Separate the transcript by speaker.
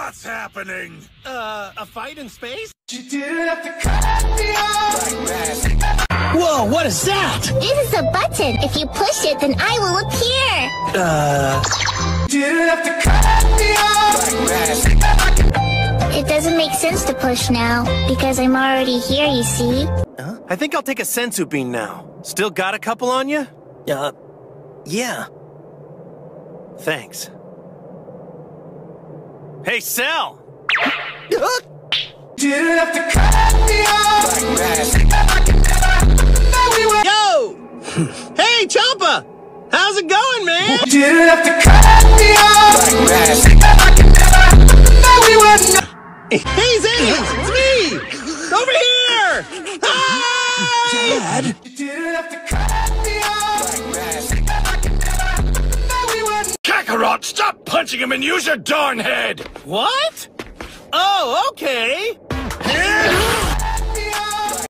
Speaker 1: What's happening?
Speaker 2: A fight in space?
Speaker 3: You didn't have to cut me off.
Speaker 2: Whoa, what is that?
Speaker 4: This is a button. If you push it, then I will appear.
Speaker 3: You didn't have to cut me off.
Speaker 4: It doesn't make sense to push now, because I'm already here, you see.
Speaker 2: Huh? I think I'll take a sensu bean now. Still got a couple on you? Yeah. Thanks. Hey, Cell!
Speaker 3: Didn't have to cut me off.
Speaker 2: Yo! Hey, Champa! How's it going, man?
Speaker 3: Didn't have to cut me off.
Speaker 2: Hey, Zane! It's me! Over here! Hi!
Speaker 3: Dad? Didn't have to cut me off.
Speaker 1: Kakarot, stop punching him and use your darn head!
Speaker 2: What? Oh, okay!